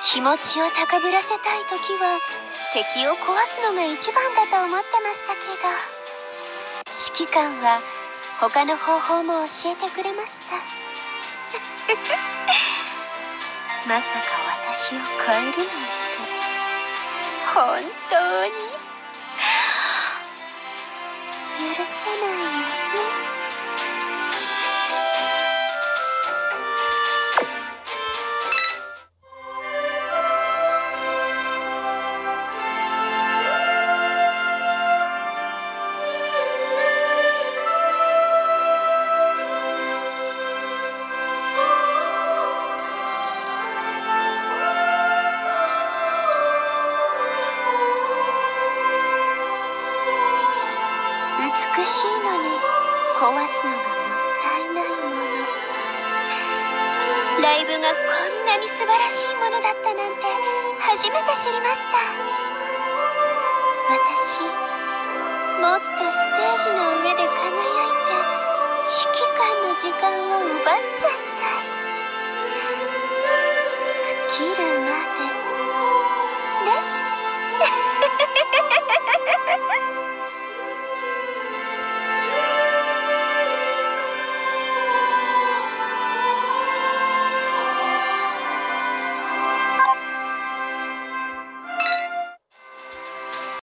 気持ちを高ぶらせたいときは敵を壊すのが一番だと思ってましたけど、指揮官は他の方法も教えてくれました。まさか私を変えるなんて本当に許せないよね。美しいのに壊すのがもったいないもの。ライブがこんなに素晴らしいものだったなんて初めて知りました。私、もっとステージの上で輝いて指揮官の時間を